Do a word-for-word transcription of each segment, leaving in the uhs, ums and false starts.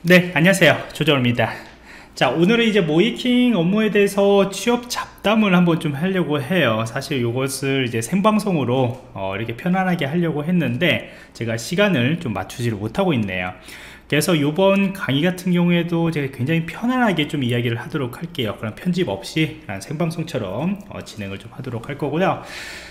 네, 안녕하세요. 조정입니다. 자, 오늘은 이제 모이킹 업무에 대해서 취업 잡담을 한번 좀 하려고 해요. 사실 이것을 이제 생방송으로 어, 이렇게 편안하게 하려고 했는데 제가 시간을 좀 맞추지를 못하고 있네요. 그래서 이번 강의 같은 경우에도 제가 굉장히 편안하게 좀 이야기를 하도록 할게요. 그럼 편집 없이 생방송처럼 어, 진행을 좀 하도록 할 거고요.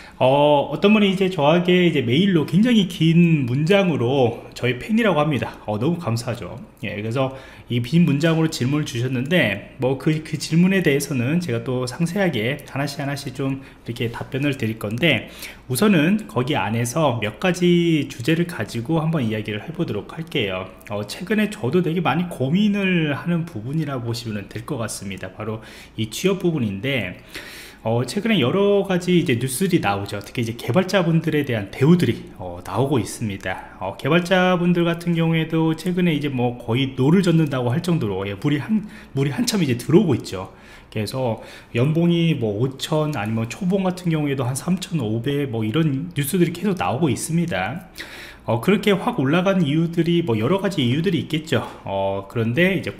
어, 어떤 분이 이제 저에게 이제 메일로 굉장히 긴 문장으로 저희 팬이라고 합니다. 어, 너무 감사하죠. 예, 그래서 이 긴 문장으로 질문을 주셨는데, 뭐 그, 그 질문에 대해서는 제가 또 상세하게 하나씩 하나씩 좀 이렇게 답변을 드릴 건데, 우선은 거기 안에서 몇 가지 주제를 가지고 한번 이야기를 해보도록 할게요. 어, 최근에 저도 되게 많이 고민을 하는 부분이라 보시면 될 것 같습니다. 바로 이 취업 부분인데, 어, 최근에 여러 가지 이제 뉴스들이 나오죠. 특히 이제 개발자분들에 대한 대우들이 어, 나오고 있습니다. 어, 개발자분들 같은 경우에도 최근에 이제 뭐 거의 노를 젓는다고 할 정도로 예, 물이 한 물이 한참 이제 들어오고 있죠. 그래서 연봉이 뭐 오천 아니면 초봉 같은 경우에도 한 삼천오백 뭐 이런 뉴스들이 계속 나오고 있습니다. 어, 그렇게 확 올라간 이유들이 뭐 여러 가지 이유들이 있겠죠. 어, 그런데 이제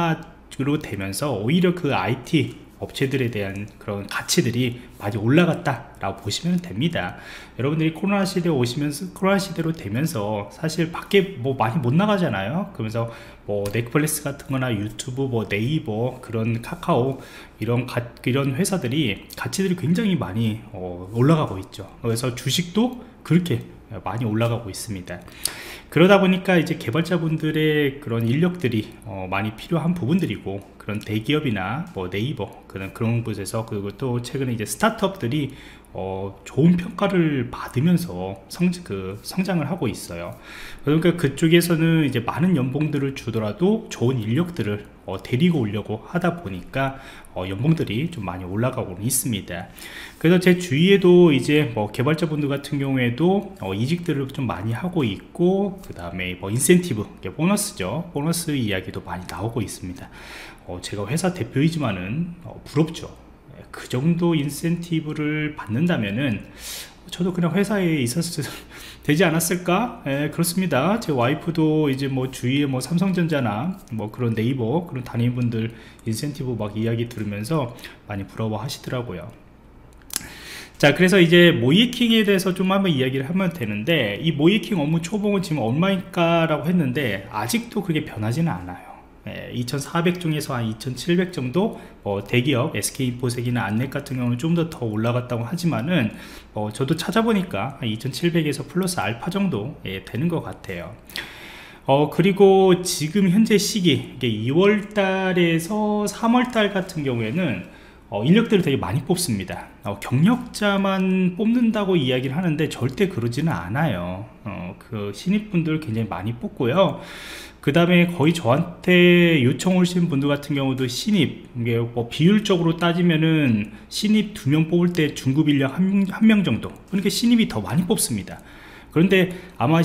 코로나로 되면서 오히려 그 아이티 업체들에 대한 그런 가치들이 많이 올라갔다 라고 보시면 됩니다. 여러분들이 코로나 시대에 오시면서 코로나 시대로 되면서 사실 밖에 뭐 많이 못 나가잖아요. 그러면서 뭐 넷플릭스 같은 거나 유튜브, 뭐 네이버, 그런 카카오 이런 가, 이런 회사들이 가치들이 굉장히 많이 어, 올라가고 있죠. 그래서 주식도 그렇게 많이 올라가고 있습니다. 그러다 보니까 이제 개발자분들의 그런 인력들이 어, 많이 필요한 부분들이고, 그런 대기업이나 뭐 네이버 그런 그런 곳에서, 그리고 또 최근에 이제 스타트업들이 어, 좋은 평가를 받으면서 성, 그, 성장을 하고 있어요. 그러니까 그쪽에서는 이제 많은 연봉들을 주더라도 좋은 인력들을 어, 데리고 오려고 하다 보니까 어, 연봉들이 좀 많이 올라가고 있습니다. 그래서 제 주위에도 이제 뭐 개발자분들 같은 경우에도 어, 이직들을 좀 많이 하고 있고, 그 다음에 뭐 인센티브, 보너스죠. 보너스 이야기도 많이 나오고 있습니다. 어, 제가 회사 대표이지만은 어, 부럽죠. 그 정도 인센티브를 받는다면은 저도 그냥 회사에 있었을 되지 않았을까? 예, 그렇습니다. 제 와이프도 이제 뭐 주위에 뭐 삼성전자나 뭐 그런 네이버 그런 단위분들 인센티브 막 이야기 들으면서 많이 부러워 하시더라고요. 자, 그래서 이제 모이킹에 대해서 좀 한번 이야기를 하면 되는데, 이 모이킹 업무 초봉은 지금 얼마일까 라고 했는데 아직도 그게 변하지는 않아요. 예, 이천사백 중에서 한 이천칠백 정도, 어, 대기업 에스케이인포색이나 안넷 같은 경우는 좀 더 더 올라갔다고 하지만은 어, 저도 찾아보니까 한 이천칠백에서 플러스 알파 정도 예, 되는 것 같아요. 어, 그리고 지금 현재 시기 이게 이월 달에서 삼월 달 같은 경우에는 어, 인력들을 되게 많이 뽑습니다. 어, 경력자만 뽑는다고 이야기를 하는데 절대 그러지는 않아요. 어, 그 신입분들 굉장히 많이 뽑고요. 그 다음에 거의 저한테 요청 오신 분들 같은 경우도 신입, 이게 뭐 비율적으로 따지면은 신입 두 명 뽑을 때 중급 인력 한 명 정도, 그러니까 신입이 더 많이 뽑습니다. 그런데 아마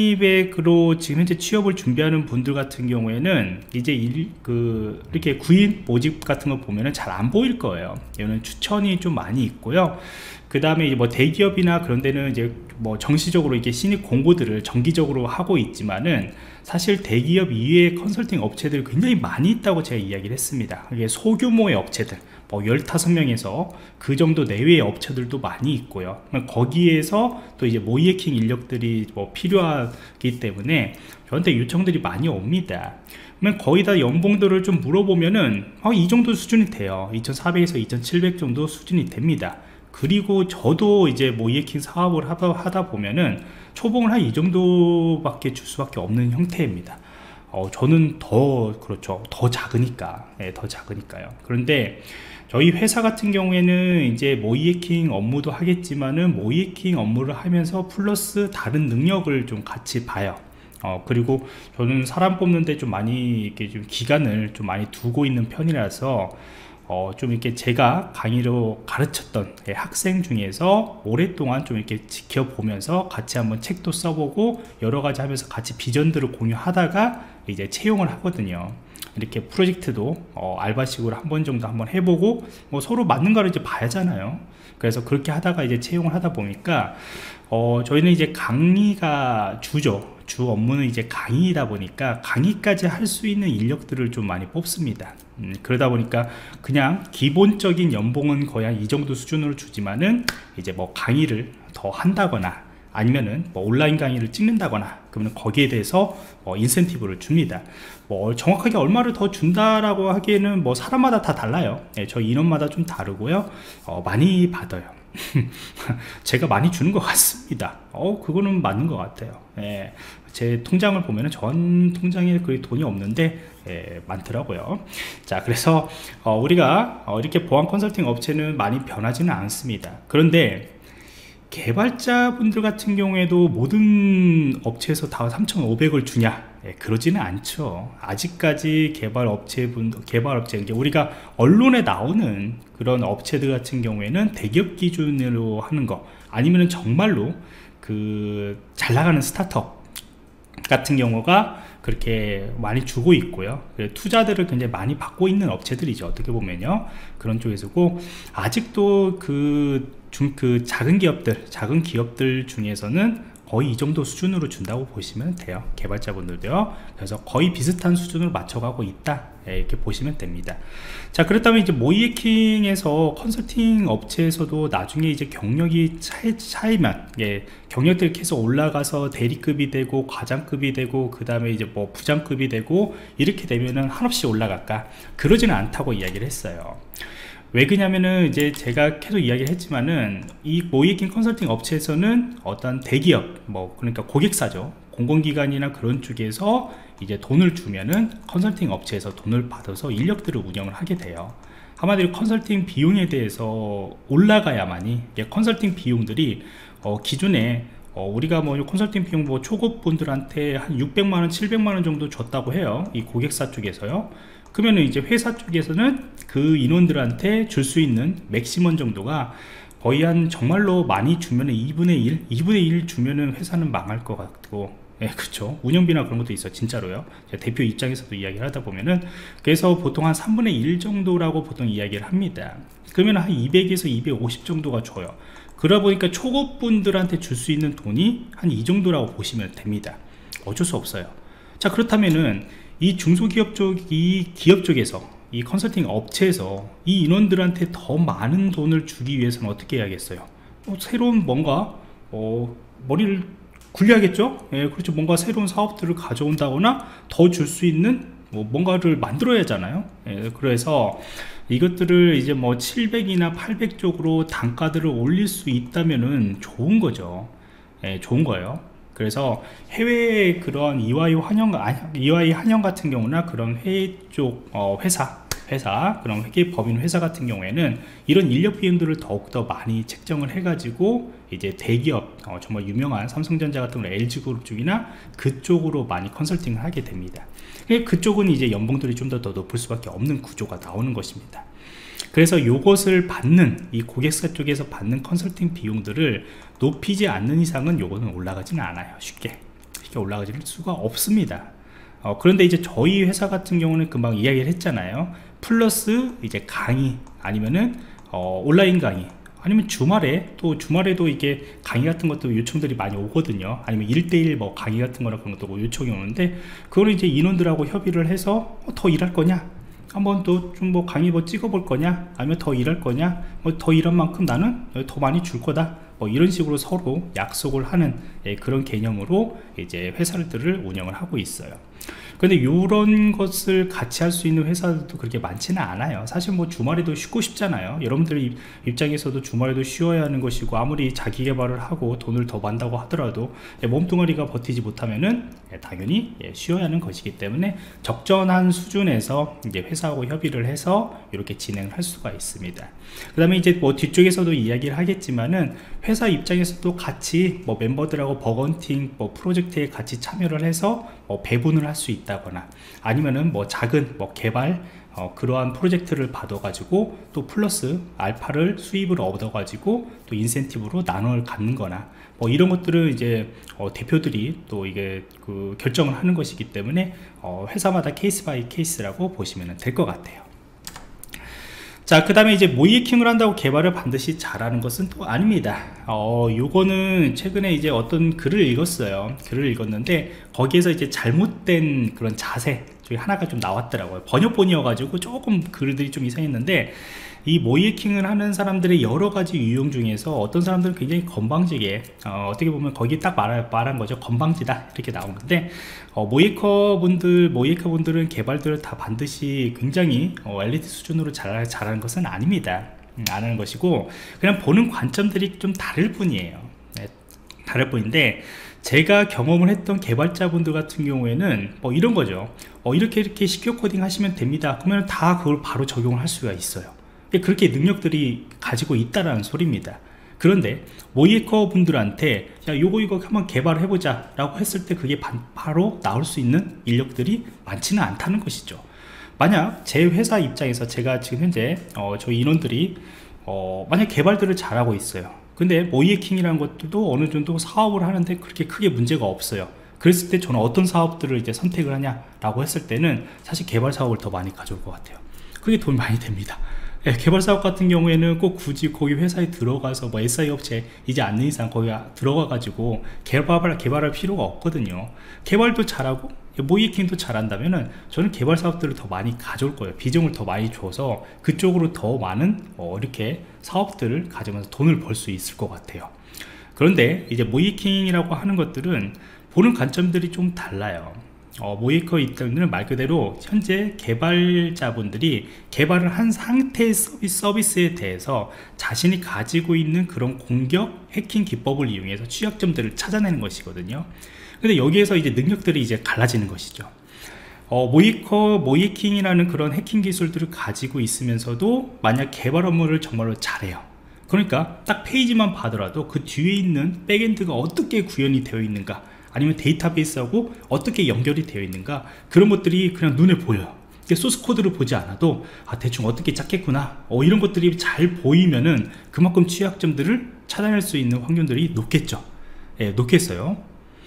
신입으로 지금 현재 취업을 준비하는 분들 같은 경우에는 이제 일, 그 이렇게 구인 모집 같은 거 보면은 잘 안 보일 거예요. 이거는 추천이 좀 많이 있고요. 그 다음에 이제 뭐 대기업이나 그런 데는 이제 뭐 정시적으로 이게 신입 공고들을 정기적으로 하고 있지만은, 사실 대기업 이외의 컨설팅 업체들이 굉장히 많이 있다고 제가 이야기를 했습니다. 이게 소규모의 업체들, 뭐 열다섯 명에서 그 정도 내외의 업체들도 많이 있고요. 거기에서 또 이제 모이에킹 인력들이 뭐 필요하기 때문에 저한테 요청들이 많이 옵니다. 그러면 거의 다 연봉들을 좀 물어보면은 어, 이 정도 수준이 돼요. 이천사백에서 이천칠백 정도 수준이 됩니다. 그리고 저도 이제 모이에킹 사업을 하다, 하다 보면은 초봉을 한 이 정도밖에 줄 수밖에 없는 형태입니다. 어, 저는 더 그렇죠. 더 작으니까, 예, 더 작으니까요. 그런데 저희 회사 같은 경우에는 이제 모이에킹 업무도 하겠지만은 모이에킹 업무를 하면서 플러스 다른 능력을 좀 같이 봐요. 어, 그리고 저는 사람 뽑는데 좀 많이 이렇게 좀 기간을 좀 많이 두고 있는 편이라서 어, 좀 이렇게 제가 강의로 가르쳤던 학생 중에서 오랫동안 좀 이렇게 지켜보면서 같이 한번 책도 써보고 여러 가지 하면서 같이 비전들을 공유하다가 이제 채용을 하거든요. 이렇게 프로젝트도 어, 알바식으로 한 번 정도 한번 해보고 뭐 서로 맞는 거를 이제 봐야잖아요. 그래서 그렇게 하다가 이제 채용을 하다 보니까 어, 저희는 이제 강의가 주죠. 주 업무는 이제 강의이다 보니까 강의까지 할 수 있는 인력들을 좀 많이 뽑습니다. 음, 그러다 보니까 그냥 기본적인 연봉은 거의 한 이 정도 수준으로 주지만은 이제 뭐 강의를 더 한다거나 아니면은 뭐 온라인 강의를 찍는다거나 그러면 거기에 대해서 뭐 인센티브를 줍니다. 뭐 정확하게 얼마를 더 준다라고 하기에는 뭐 사람마다 다 달라요. 예, 저 인원마다 좀 다르고요. 어, 많이 받아요. 제가 많이 주는 것 같습니다. 어, 그거는 맞는 것 같아요. 예, 제 통장을 보면은 전 통장에 거의 돈이 없는데 예, 많더라고요. 자, 그래서 어, 우리가 어, 이렇게 보안 컨설팅 업체는 많이 변하지는 않습니다. 그런데 개발자분들 같은 경우에도 모든 업체에서 다 삼천오백을 주냐? 예, 그러지는 않죠. 아직까지 개발 업체분, 개발 업체, 이제 우리가 언론에 나오는 그런 업체들 같은 경우에는 대기업 기준으로 하는 거, 아니면은 정말로 그 잘 나가는 스타트업 같은 경우가 그렇게 많이 주고 있고요. 투자들을 굉장히 많이 받고 있는 업체들이죠. 어떻게 보면요. 그런 쪽에서고, 아직도 그, 중, 그 작은 기업들, 작은 기업들 중에서는 거의 이 정도 수준으로 준다고 보시면 돼요. 개발자분들도요. 그래서 거의 비슷한 수준으로 맞춰가고 있다. 예, 이렇게 보시면 됩니다. 자, 그렇다면 이제 모이에킹에서 컨설팅 업체에서도 나중에 이제 경력이 차이, 차이만, 예, 경력들이 계속 올라가서 대리급이 되고, 과장급이 되고, 그 다음에 이제 뭐 부장급이 되고, 이렇게 되면은 한없이 올라갈까? 그러지는 않다고 이야기를 했어요. 왜 그러냐면은 이제 제가 계속 이야기를 했지만은 이 모이에킹 컨설팅 업체에서는 어떤 대기업, 뭐 그러니까 고객사죠, 공공기관이나 그런 쪽에서 이제 돈을 주면은 컨설팅 업체에서 돈을 받아서 인력들을 운영을 하게 돼요. 한마디로 컨설팅 비용에 대해서 올라가야만이, 컨설팅 비용들이 어 기존에 어 우리가 뭐 컨설팅 비용 뭐 초급 분들한테 한 육백만 원, 칠백만 원 정도 줬다고 해요. 이 고객사 쪽에서요. 그러면 이제 회사 쪽에서는 그 인원들한테 줄 수 있는 맥시멈 정도가 거의 한 정말로 많이 주면은 이분의 일, 이분의 일 주면은 회사는 망할 것 같고, 예, 그렇죠. 운영비나 그런 것도 있어, 진짜로요. 대표 입장에서도 이야기를 하다 보면은, 그래서 보통 한 삼분의 일 정도라고 보통 이야기를 합니다. 그러면 한 이백에서 이백오십 정도가 줘요. 그러다 보니까 초급분들한테 줄 수 있는 돈이 한 이 정도라고 보시면 됩니다. 어쩔 수 없어요. 자, 그렇다면은 이 중소기업 쪽, 이 기업 쪽에서, 이 컨설팅 업체에서 이 인원들한테 더 많은 돈을 주기 위해서는 어떻게 해야겠어요? 어, 새로운 뭔가 어, 머리를 굴려야겠죠? 예, 그렇죠. 뭔가 새로운 사업들을 가져온다거나 더 줄 수 있는 뭐 뭔가를 만들어야 하잖아요. 예, 그래서 이것들을 이제 뭐 칠백이나 팔백 쪽으로 단가들을 올릴 수 있다면은 좋은 거죠. 예, 좋은 거예요. 그래서 해외 그런 이와이 환영, 이와이 한영 같은 경우나 그런 해외 쪽 어, 회사, 회사, 그런 회계 법인 회사 같은 경우에는 이런 인력 비용들을 더욱더 많이 책정을 해가지고 이제 대기업, 어, 정말 유명한 삼성전자 같은 경우 엘지그룹 쪽이나 그쪽으로 많이 컨설팅을 하게 됩니다. 그쪽은 이제 연봉들이 좀 더 더 높을 수밖에 없는 구조가 나오는 것입니다. 그래서 이것을 받는, 이 고객사 쪽에서 받는 컨설팅 비용들을 높이지 않는 이상은 요거는 올라가지는 않아요. 쉽게 쉽게 올라가질 수가 없습니다. 어, 그런데 이제 저희 회사 같은 경우는 금방 이야기를 했잖아요. 플러스 이제 강의, 아니면은 어, 온라인 강의, 아니면 주말에 또 주말에도 이게 강의 같은 것도 요청들이 많이 오거든요. 아니면 일 대일 뭐 강의 같은 거나 그런 것도 요청이 오는데, 그거는 이제 인원들하고 협의를 해서 어, 더 일할 거냐, 한번 또 좀 뭐 강의 뭐 찍어볼 거냐, 아니면 더 일할 거냐, 뭐 더 일한 만큼 나는 더 많이 줄 거다, 뭐 이런 식으로 서로 약속을 하는, 예, 그런 개념으로 이제 회사들을 운영을 하고 있어요. 근데 이런 것을 같이 할 수 있는 회사들도 그렇게 많지는 않아요. 사실 뭐 주말에도 쉬고 싶잖아요. 여러분들 입장에서도 주말에도 쉬어야 하는 것이고, 아무리 자기 개발을 하고 돈을 더 번다고 하더라도 몸뚱아리가 버티지 못하면은 당연히 쉬어야 하는 것이기 때문에 적절한 수준에서 이제 회사하고 협의를 해서 이렇게 진행을 할 수가 있습니다. 그 다음에 이제 뭐 뒤쪽에서도 이야기를 하겠지만은, 회사 입장에서도 같이 뭐 멤버들하고 버건팅 뭐 프로젝트에 같이 참여를 해서 뭐 배분을 할 수 있다거나, 아니면은 뭐 작은 뭐 개발 어, 그러한 프로젝트를 받아 가지고 또 플러스 알파를 수입을 얻어 가지고 또 인센티브로 나눠 갖는 거나, 뭐 이런 것들을 이제 어, 대표들이 또 이게 그 결정을 하는 것이기 때문에 어, 회사마다 케이스 바이 케이스라고 보시면 될 것 같아요. 자, 그 다음에 이제 모이킹을 한다고 개발을 반드시 잘하는 것은 또 아닙니다. 어, 요거는 최근에 이제 어떤 글을 읽었어요. 글을 읽었는데, 거기에서 이제 잘못된 그런 자세 중에 하나가 좀 나왔더라고요. 번역본이어가지고 조금 글들이 좀 이상했는데, 이 모이킹을 하는 사람들의 여러 가지 유형 중에서 어떤 사람들은 굉장히 건방지게, 어, 어떻게 보면 거기 딱 말, 말한 거죠. 건방지다. 이렇게 나오는데, 어, 모이커 분들, 모이커 분들은 개발들을 다 반드시 굉장히 어, 엘리트 수준으로 잘, 잘하는 것은 아닙니다. 음, 안 하는 것이고, 그냥 보는 관점들이 좀 다를 뿐이에요. 네, 다를 뿐인데, 제가 경험을 했던 개발자분들 같은 경우에는 뭐 이런 거죠. 어, 이렇게 이렇게 시큐어 코딩 하시면 됩니다. 그러면 다 그걸 바로 적용을 할 수가 있어요. 그렇게 능력들이 가지고 있다라는 소리입니다. 그런데 모이커 분들한테 야, 요거 이거 한번 개발해보자 라고 했을 때 그게 바, 바로 나올 수 있는 인력들이 많지는 않다는 것이죠. 만약 제 회사 입장에서 제가 지금 현재 어, 저희 인원들이 어, 만약 개발들을 잘하고 있어요. 근데 모이킹이라는 것들도 어느 정도 사업을 하는데 그렇게 크게 문제가 없어요. 그랬을 때 저는 어떤 사업들을 이제 선택을 하냐라고 했을 때는 사실 개발 사업을 더 많이 가져올 것 같아요. 그게 돈 많이 됩니다. 예, 개발 사업 같은 경우에는 꼭 굳이 거기 회사에 들어가서 뭐 에스아이 업체 이제 않는 이상 거기 들어가 가지고 개발을 개발할 필요가 없거든요. 개발도 잘하고 모이킹도 잘한다면은 저는 개발 사업들을 더 많이 가져올 거예요. 비중을 더 많이 줘서 그쪽으로 더 많은 어, 이렇게 사업들을 가지면서 돈을 벌 수 있을 것 같아요. 그런데 이제 모이킹이라고 하는 것들은 보는 관점들이 좀 달라요. 어, 모이커 입장은 말 그대로 현재 개발자분들이 개발을 한 상태의 서비스, 서비스에 대해서 자신이 가지고 있는 그런 공격, 해킹 기법을 이용해서 취약점들을 찾아내는 것이거든요. 근데 여기에서 이제 능력들이 이제 갈라지는 것이죠. 어, 모이커, 모이킹이라는 그런 해킹 기술들을 가지고 있으면서도 만약 개발 업무를 정말로 잘해요. 그러니까 딱 페이지만 봐더라도 그 뒤에 있는 백엔드가 어떻게 구현이 되어 있는가, 아니면 데이터베이스하고 어떻게 연결이 되어 있는가, 그런 것들이 그냥 눈에 보여요. 소스 코드를 보지 않아도 아, 대충 어떻게 짰겠구나, 어, 이런 것들이 잘 보이면은 그만큼 취약점들을 찾아낼 수 있는 확률들이 높겠죠. 예, 높겠어요.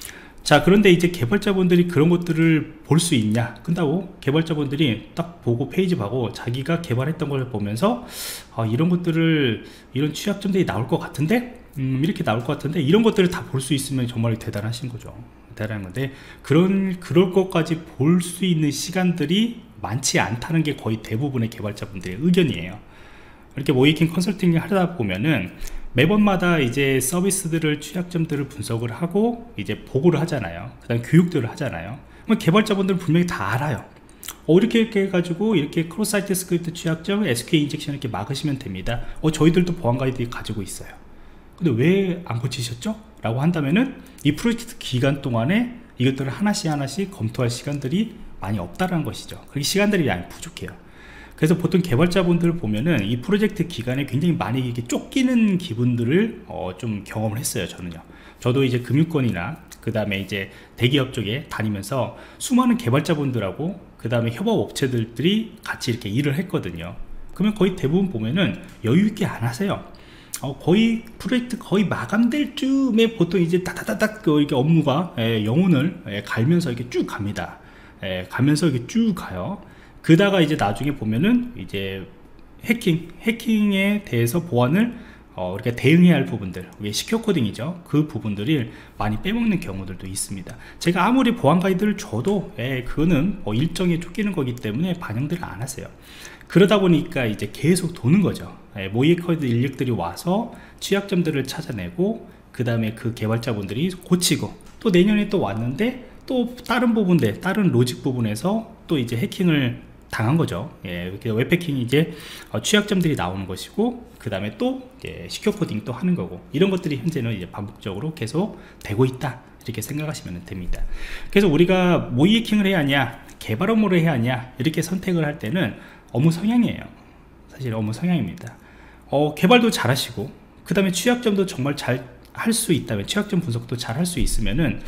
자, 그런데 이제 개발자분들이 그런 것들을 볼 수 있냐, 근다고 개발자분들이 딱 보고 페이지 보고 자기가 개발했던 걸 보면서 아, 이런 것들을, 이런 취약점들이 나올 것 같은데 음, 이렇게 나올 것 같은데 이런 것들을 다 볼 수 있으면 정말 대단하신 거죠. 대단한 건데, 그런 그럴 것까지 볼 수 있는 시간들이 많지 않다는 게 거의 대부분의 개발자분들의 의견이에요. 이렇게 모이킹 컨설팅을 하다 보면은 매번마다 이제 서비스들을, 취약점들을 분석을 하고 이제 보고를 하잖아요. 그 다음 교육들을 하잖아요. 그럼 개발자분들은 분명히 다 알아요. 어, 이렇게 이렇게 해가지고 이렇게 크로스 사이트 스크립트 취약점, 에스큐엘 인젝션 이렇게 막으시면 됩니다. 어, 저희들도 보안 가이드 가지고 있어요. 근데 왜 안 고치셨죠? 라고 한다면은 이 프로젝트 기간 동안에 이것들을 하나씩 하나씩 검토할 시간들이 많이 없다는 것이죠. 그렇게 시간들이 많이 부족해요. 그래서 보통 개발자분들을 보면은 이 프로젝트 기간에 굉장히 많이 이렇게 쫓기는 기분들을 어, 좀 경험을 했어요. 저는요. 저도 이제 금융권이나 그 다음에 이제 대기업 쪽에 다니면서 수많은 개발자분들하고 그 다음에 협업업체들이 같이 이렇게 일을 했거든요. 그러면 거의 대부분 보면은 여유있게 안 하세요. 어, 거의 프로젝트 거의 마감될 쯤에 보통 이제 따다다닥 이렇게 업무가 예, 영혼을 예, 갈면서 이렇게 쭉 갑니다. 예, 가면서 이렇게 쭉 가요. 그다가 이제 나중에 보면은 이제 해킹, 해킹에 대해서 보안을 어, 우리가 대응해야 할 부분들, 이게 시큐어 코딩이죠. 그 부분들을 많이 빼먹는 경우들도 있습니다. 제가 아무리 보안 가이드를 줘도 예, 그거는 뭐 일정에 쫓기는 거기 때문에 반영들을 안 하세요. 그러다 보니까 이제 계속 도는 거죠. 예, 모이커드 인력들이 와서 취약점들을 찾아내고 그 다음에 그 개발자분들이 고치고 또 내년에 또 왔는데 또 다른 부분들, 다른 로직 부분에서 또 이제 해킹을 당한 거죠. 예, 이렇게 웹해킹이 이제 어, 취약점들이 나오는 것이고, 그 다음에 또 예, 시큐어 코딩 또 하는 거고, 이런 것들이 현재는 이제 반복적으로 계속 되고 있다, 이렇게 생각하시면 됩니다. 그래서 우리가 모이킹을 해야 하냐, 개발 업무를 해야 하냐, 이렇게 선택을 할 때는 업무 성향이에요. 사실 업무 성향입니다. 어, 개발도 잘 하시고, 그 다음에 취약점도 정말 잘 할 수 있다면, 취약점 분석도 잘 할 수 있으면은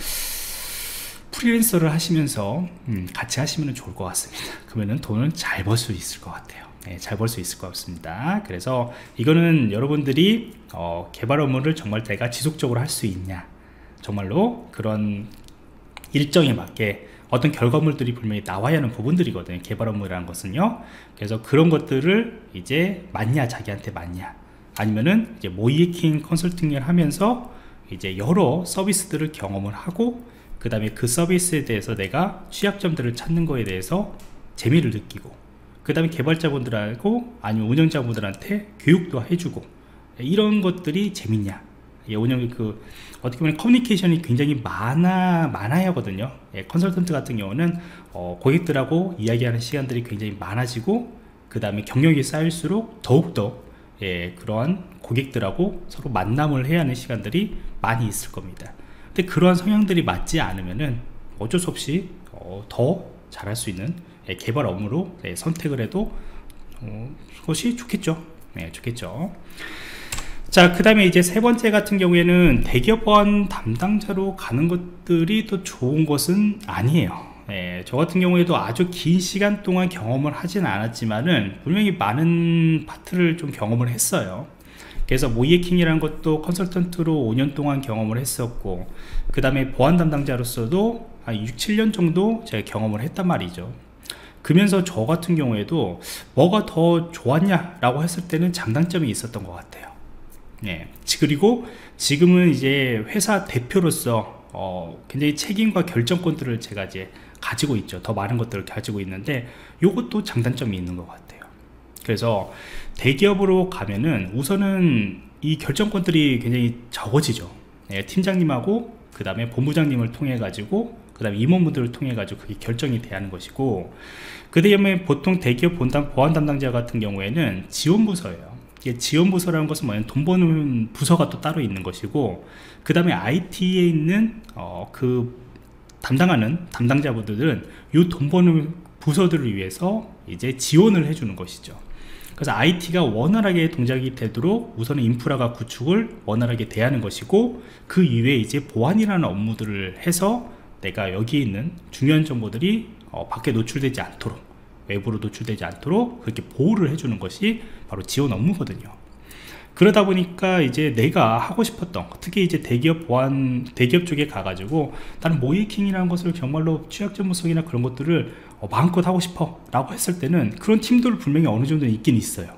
프리랜서를 하시면서 음, 같이 하시면 좋을 것 같습니다. 그러면은 돈은 잘 벌 수 있을 것 같아요. 네, 잘 벌 수 있을 것 같습니다. 그래서 이거는 여러분들이 어, 개발 업무를 정말 내가 지속적으로 할 수 있냐, 정말로 그런 일정에 맞게 어떤 결과물들이 분명히 나와야 하는 부분들이거든요. 개발 업무라는 것은요. 그래서 그런 것들을 이제 맞냐, 자기한테 맞냐, 아니면은 이제 모이에킹 컨설팅을 하면서 이제 여러 서비스들을 경험을 하고, 그 다음에 그 서비스에 대해서 내가 취약점들을 찾는 거에 대해서 재미를 느끼고, 그 다음에 개발자분들하고 아니면 운영자분들한테 교육도 해주고, 이런 것들이 재밌냐. 예, 운영 그 어떻게 보면 커뮤니케이션이 굉장히 많아 많아야 하거든요. 예, 컨설턴트 같은 경우는 어, 고객들하고 이야기하는 시간들이 굉장히 많아지고, 그 다음에 경력이 쌓일수록 더욱더 예, 그러한 고객들하고 서로 만남을 해야 하는 시간들이 많이 있을 겁니다. 근데 그러한 성향들이 맞지 않으면은 어쩔 수 없이 어, 더 잘할 수 있는 예, 개발 업무로 예, 선택을 해도 어, 그것이 좋겠죠. 예, 좋겠죠. 자, 그 다음에 이제 세 번째 같은 경우에는 대기업 보안 담당자로 가는 것들이 또 좋은 것은 아니에요. 예, 저 같은 경우에도 아주 긴 시간 동안 경험을 하진 않았지만은 분명히 많은 파트를 좀 경험을 했어요. 그래서 모이에킹이라는 것도 컨설턴트로 오 년 동안 경험을 했었고, 그 다음에 보안 담당자로서도 한 육, 칠 년 정도 제가 경험을 했단 말이죠. 그러면서 저 같은 경우에도 뭐가 더 좋았냐 라고 했을 때는 장단점이 있었던 것 같아요. 예, 그리고 지금은 이제 회사 대표로서 어, 굉장히 책임과 결정권들을 제가 이제 가지고 있죠. 더 많은 것들을 가지고 있는데 이것도 장단점이 있는 것 같아요. 그래서 대기업으로 가면은 우선은 이 결정권들이 굉장히 적어지죠. 예, 팀장님하고 그 다음에 본부장님을 통해 가지고, 그 다음에 임원분들을 통해 가지고 그게 결정이 돼야 하는 것이고, 그 다음에 보통 대기업 본담, 보안 담당자 같은 경우에는 지원부서예요. 지원부서라는 것은 뭐냐면 돈 버는 부서가 또 따로 있는 것이고, 그 다음에 아이티에 있는 어, 그 담당하는 담당자분들은 이 돈 버는 부서들을 위해서 이제 지원을 해주는 것이죠. 그래서 아이티가 원활하게 동작이 되도록 우선은 인프라가 구축을 원활하게 대하는 것이고, 그 이외에 이제 보안이라는 업무들을 해서 내가 여기에 있는 중요한 정보들이 어, 밖에 노출되지 않도록, 외부로 노출되지 않도록 그렇게 보호를 해주는 것이 바로 지원 업무거든요. 그러다 보니까 이제 내가 하고 싶었던, 특히 이제 대기업 보안, 대기업 쪽에 가가지고 나는 모이에킹이라는 것을 정말로 취약점 분석이나 그런 것들을 어, 마음껏 하고 싶어 라고 했을 때는 그런 팀들 분명히 어느 정도 있긴 있어요.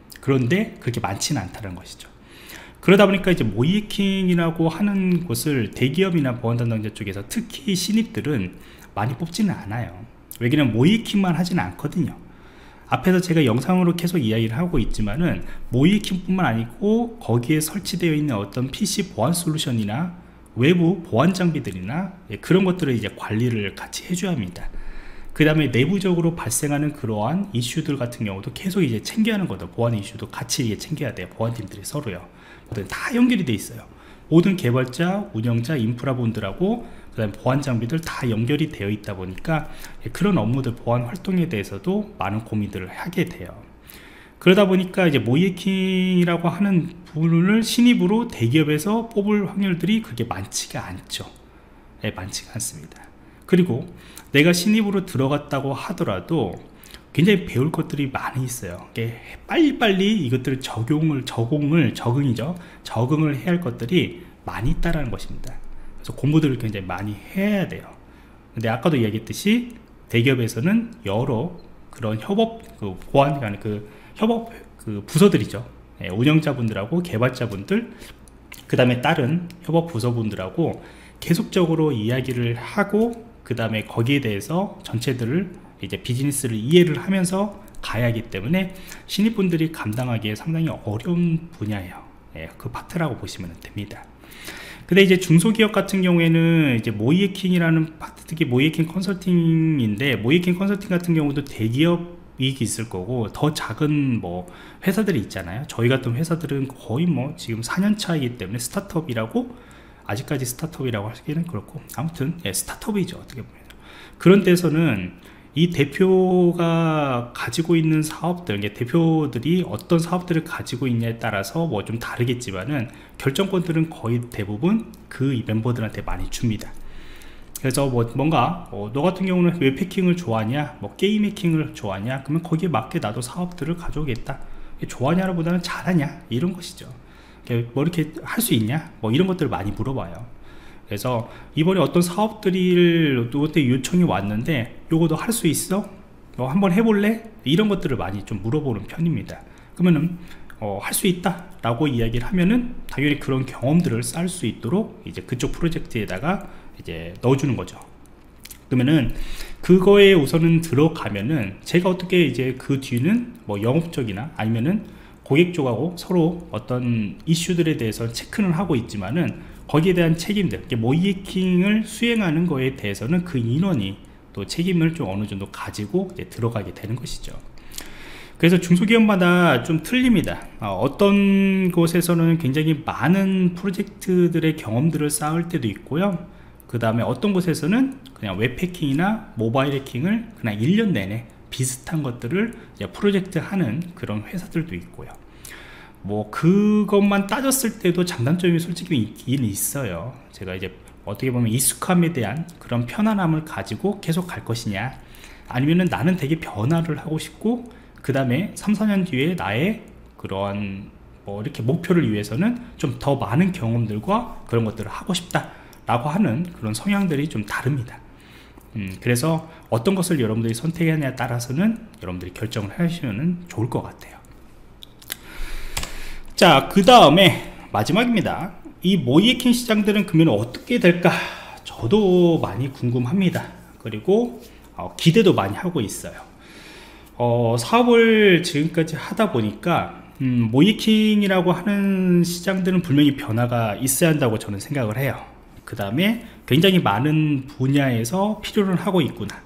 그런데 그렇게 많지는 않다는 것이죠. 그러다 보니까 이제 모이에킹이라고 하는 곳을 대기업이나 보안 담당자 쪽에서 특히 신입들은 많이 뽑지는 않아요. 왜냐면 모이에킹만 하지는 않거든요. 앞에서 제가 영상으로 계속 이야기를 하고 있지만은 모이에킹 뿐만 아니고 거기에 설치되어 있는 어떤 피씨 보안 솔루션이나 외부 보안 장비들이나 그런 것들을 이제 관리를 같이 해줘야 합니다. 그 다음에 내부적으로 발생하는 그러한 이슈들 같은 경우도 계속 이제 챙겨야 하는 거죠. 보안 이슈도 같이 이제 챙겨야 돼요. 보안팀들이 서로요. 다 연결이 돼 있어요. 모든 개발자, 운영자, 인프라 분들하고 그 다음에 보안 장비들 다 연결이 되어 있다 보니까 그런 업무들, 보안 활동에 대해서도 많은 고민들을 하게 돼요. 그러다 보니까 이제 모이에킹이라고 하는 부분을 신입으로 대기업에서 뽑을 확률들이 그렇게 많지가 않죠. 네, 많지가 않습니다. 그리고 내가 신입으로 들어갔다고 하더라도 굉장히 배울 것들이 많이 있어요. 빨리빨리 이것들을 적용을, 적응을, 적응이죠. 적응을 해야 할 것들이 많이 있다는 것입니다. 그래서 공부들을 굉장히 많이 해야 돼요. 근데 아까도 이야기했듯이 대기업에서는 여러 그런 협업, 그 보안, 그 협업 그 부서들이죠. 예, 운영자분들하고 개발자분들, 그 다음에 다른 협업 부서분들하고 계속적으로 이야기를 하고, 그 다음에 거기에 대해서 전체들을 이제 비즈니스를 이해를 하면서 가야 하기 때문에 신입분들이 감당하기에 상당히 어려운 분야예요. 예, 그 파트라고 보시면 됩니다. 근데 이제 중소기업 같은 경우에는 이제 모이에킹이라는 파트, 특히 모이에킹 컨설팅인데, 모이에킹 컨설팅 같은 경우도 대기업이 있을 거고 더 작은 뭐 회사들이 있잖아요. 저희 같은 회사들은 거의 뭐 지금 사 년 차이기 때문에 스타트업이라고, 아직까지 스타트업이라고 하기는 그렇고, 아무튼 예, 스타트업이죠. 어떻게 보면. 그런 데서는 이 대표가 가지고 있는 사업들, 대표들이 어떤 사업들을 가지고 있냐에 따라서 뭐 좀 다르겠지만은 결정권들은 거의 대부분 그 멤버들한테 많이 줍니다. 그래서 뭐 뭔가 어, 너 같은 경우는 웹 해킹을 좋아하냐, 뭐 게임 해킹을 좋아하냐, 그러면 거기에 맞게 나도 사업들을 가져오겠다. 좋아하냐보다는 잘하냐, 이런 것이죠. 뭐 이렇게 할 수 있냐, 뭐 이런 것들을 많이 물어봐요. 그래서 이번에 어떤 사업들이 또 요청이 왔는데 요거도 할 수 있어? 어, 한번 해볼래? 이런 것들을 많이 좀 물어보는 편입니다. 그러면은 어, 할 수 있다 라고 이야기를 하면은 당연히 그런 경험들을 쌓을 수 있도록 이제 그쪽 프로젝트에다가 이제 넣어주는 거죠. 그러면은 그거에 우선은 들어가면은 제가 어떻게 이제 그 뒤는 뭐 영업적이나 아니면은 고객 쪽하고 서로 어떤 이슈들에 대해서 체크는 하고 있지만은 거기에 대한 책임들, 모의 해킹을 수행하는 거에 대해서는 그 인원이 또 책임을 좀 어느 정도 가지고 이제 들어가게 되는 것이죠. 그래서 중소기업마다 좀 틀립니다. 어, 어떤 곳에서는 굉장히 많은 프로젝트들의 경험들을 쌓을 때도 있고요. 그 다음에 어떤 곳에서는 그냥 웹 해킹이나 모바일 해킹을 그냥 일 년 내내 비슷한 것들을 이제 프로젝트 하는 그런 회사들도 있고요. 뭐 그것만 따졌을 때도 장단점이 솔직히 있긴 있어요. 제가 이제 어떻게 보면 익숙함에 대한 그런 편안함을 가지고 계속 갈 것이냐, 아니면은 나는 되게 변화를 하고 싶고 그 다음에 삼, 사 년 뒤에 나의 그러한 뭐 이렇게 목표를 위해서는 좀 더 많은 경험들과 그런 것들을 하고 싶다 라고 하는 그런 성향들이 좀 다릅니다. 음, 그래서 어떤 것을 여러분들이 선택하냐에 따라서는 여러분들이 결정을 하시면 좋을 것 같아요. 자, 그 다음에 마지막입니다. 이 모의 해킹 시장들은 그러면 어떻게 될까? 저도 많이 궁금합니다. 그리고 어, 기대도 많이 하고 있어요. 어, 사업을 지금까지 하다 보니까 음, 모의 해킹이라고 하는 시장들은 분명히 변화가 있어야 한다고 저는 생각을 해요. 그 다음에 굉장히 많은 분야에서 필요를 하고 있구나.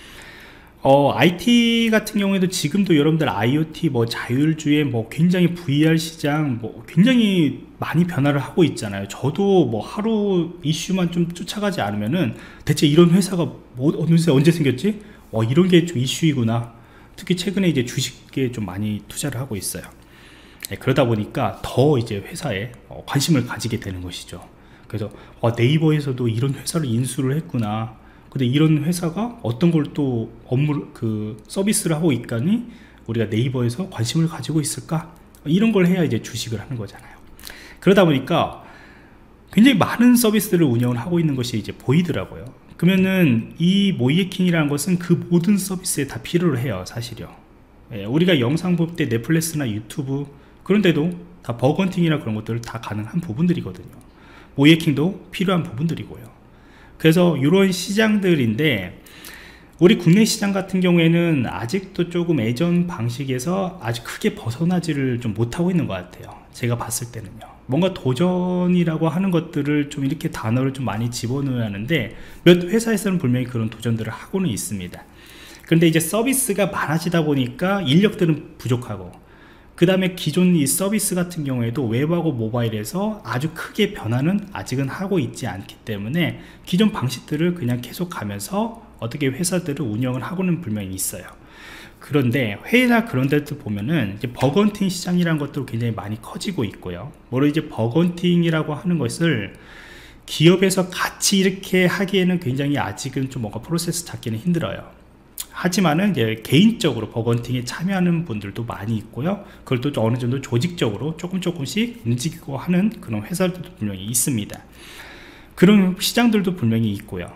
어, 아이티 같은 경우에도 지금도 여러분들 아이오티, 뭐 자율주행, 뭐 굉장히 브이알 시장, 뭐 굉장히 많이 변화를 하고 있잖아요. 저도 뭐 하루 이슈만 좀 쫓아가지 않으면은 대체 이런 회사가 뭐 언제 언제 생겼지? 어, 이런 게 좀 이슈이구나. 특히 최근에 이제 주식에 좀 많이 투자를 하고 있어요. 네, 그러다 보니까 더 이제 회사에 어, 관심을 가지게 되는 것이죠. 그래서 어, 네이버에서도 이런 회사를 인수를 했구나. 근데 이런 회사가 어떤 걸 또 업무 그 서비스를 하고 있다니 우리가 네이버에서 관심을 가지고 있을까? 이런 걸 해야 이제 주식을 하는 거잖아요. 그러다 보니까 굉장히 많은 서비스를 운영을 하고 있는 것이 이제 보이더라고요. 그러면은 이 모의 해킹이라는 것은 그 모든 서비스에 다 필요로 해요, 사실요. 예, 우리가 영상 볼 때 넷플릭스나 유튜브 그런데도 다 버건팅이나 그런 것들 다 가능한 부분들이거든요. 모의 해킹도 필요한 부분들이고요. 그래서 이런 시장들인데 우리 국내 시장 같은 경우에는 아직도 조금 예전 방식에서 아주 크게 벗어나지를 좀 못하고 있는 것 같아요. 제가 봤을 때는요. 뭔가 도전이라고 하는 것들을 좀 이렇게 단어를 좀 많이 집어넣어야 하는데 몇 회사에서는 분명히 그런 도전들을 하고는 있습니다. 그런데 이제 서비스가 많아지다 보니까 인력들은 부족하고, 그 다음에 기존 이 서비스 같은 경우에도 웹하고 모바일에서 아주 크게 변화는 아직은 하고 있지 않기 때문에 기존 방식들을 그냥 계속 가면서 어떻게 회사들을 운영을 하고는 분명히 있어요. 그런데 회의나 그런 데도 보면은 이제 버건팅 시장이라는 것도 굉장히 많이 커지고 있고요. 물론 이제 버건팅이라고 하는 것을 기업에서 같이 이렇게 하기에는 굉장히 아직은 좀 뭔가 프로세스 잡기는 힘들어요. 하지만은 이제 개인적으로 버건팅에 참여하는 분들도 많이 있고요. 그걸 또 어느 정도 조직적으로 조금 조금씩 움직이고 하는 그런 회사들도 분명히 있습니다. 그런 시장들도 분명히 있고요.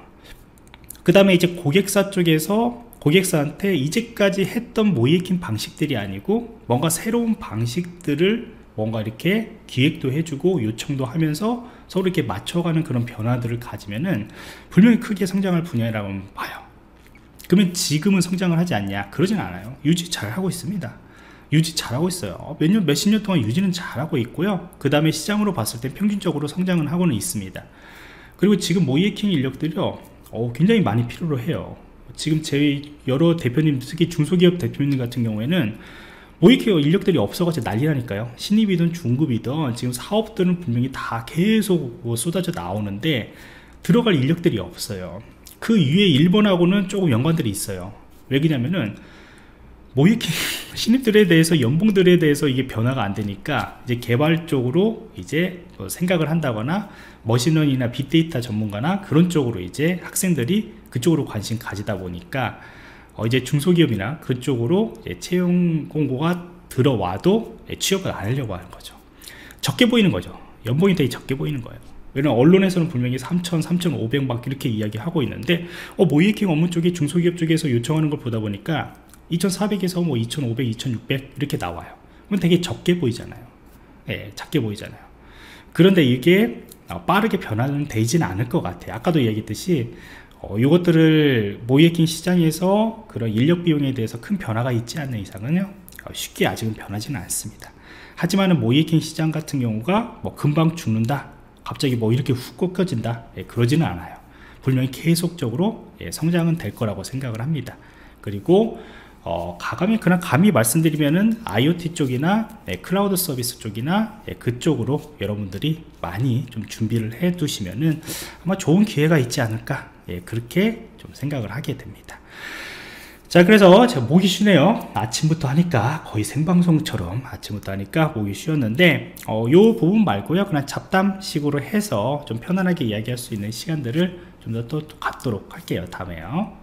그 다음에 이제 고객사 쪽에서 고객사한테 이제까지 했던 모의 해킹 방식들이 아니고 뭔가 새로운 방식들을 뭔가 이렇게 기획도 해주고 요청도 하면서 서로 이렇게 맞춰가는 그런 변화들을 가지면은 분명히 크게 성장할 분야라고 봐요. 그러면 지금은 성장을 하지 않냐? 그러진 않아요. 유지 잘 하고 있습니다. 유지 잘하고 있어요. 몇 년, 몇십 년 동안 유지는 잘하고 있고요. 그 다음에 시장으로 봤을 때 평균적으로 성장은 하고는 있습니다. 그리고 지금 모의 해킹 인력들이요, 어, 굉장히 많이 필요로 해요. 지금 제 여러 대표님, 특히 중소기업 대표님 같은 경우에는 모의 해킹 인력들이 없어가지고 난리라니까요. 신입이든 중급이든 지금 사업들은 분명히 다 계속 뭐 쏟아져 나오는데 들어갈 인력들이 없어요. 그 위에 일본하고는 조금 연관들이 있어요. 왜 그러냐면은 모의 해킹 신입들에 대해서 연봉들에 대해서 이게 변화가 안 되니까 이제 개발 쪽으로 이제 뭐 생각을 한다거나 머신러닝이나 빅데이터 전문가나 그런 쪽으로 이제 학생들이 그쪽으로 관심 가지다 보니까 어 이제 중소기업이나 그쪽으로 이제 채용 공고가 들어와도 취업을 안 하려고 하는 거죠. 적게 보이는 거죠. 연봉이 되게 적게 보이는 거예요. 왜냐면 언론에서는 분명히 삼천, 삼천오백 막 이렇게 이야기하고 있는데 어, 모이킹 업무 쪽에 중소기업 쪽에서 요청하는 걸 보다 보니까 이천사백에서 뭐 이천오백, 이천육백 이렇게 나와요. 그럼 되게 적게 보이잖아요. 예, 작게 보이잖아요. 그런데 이게 빠르게 변화는 되지는 않을 것 같아요. 아까도 이야기했듯이 어, 이것들을 모이킹 시장에서 그런 인력 비용에 대해서 큰 변화가 있지 않는 이상은요, 어, 쉽게 아직은 변하지는 않습니다. 하지만은 모이킹 시장 같은 경우가 뭐 금방 죽는다, 갑자기 뭐 이렇게 훅 꺾여진다, 예, 그러지는 않아요. 분명히 계속적으로 예, 성장은 될 거라고 생각을 합니다. 그리고 어, 가감히 그냥 감히 말씀드리면은 아이오티 쪽이나 예, 클라우드 서비스 쪽이나 예, 그쪽으로 여러분들이 많이 좀 준비를 해 두시면은 아마 좋은 기회가 있지 않을까, 예, 그렇게 좀 생각을 하게 됩니다. 자, 그래서 제가 목이 쉬네요. 아침부터 하니까 거의 생방송처럼 아침부터 하니까 목이 쉬었는데 어, 요 부분 말고요, 그냥 잡담식으로 해서 좀 편안하게 이야기할 수 있는 시간들을 좀 더 또 갖도록 할게요, 다음에요.